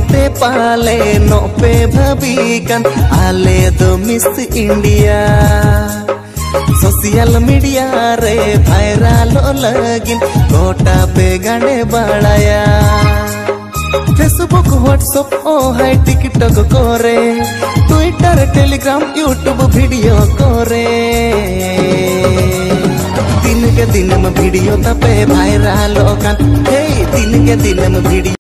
ते पाले नो पे भबीकन आले दो मिस इंडिया सोशल मीडिया रे वायरल लगिन गोटा पे गाने बढ़ाया फेसबुक व्हाट्सएप ओ हाय टिकटॉक करे ट्विटर टेलीग्राम यूट्यूब वीडियो करे दिन के दिन में वीडियो तपे वायरल होकन हे दिन के दिन में वीडियो